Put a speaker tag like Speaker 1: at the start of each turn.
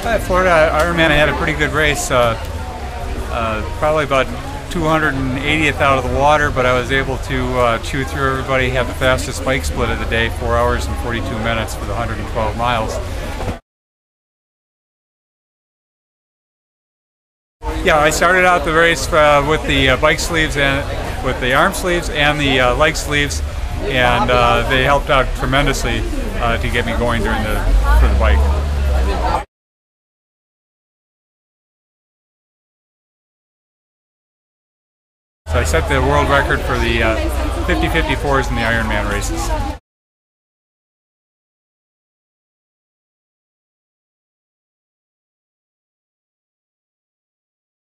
Speaker 1: At Florida Ironman, I had a pretty good race, probably about 280th out of the water, but I was able to chew through everybody, have the fastest bike split of the day, 4 hours and 42 minutes for the 112 miles. Yeah, I started out the race with the bike sleeves and with the arm sleeves and the leg sleeves, and they helped out tremendously to get me going for the bike. So I set the world record for the 50-54s in the Ironman races.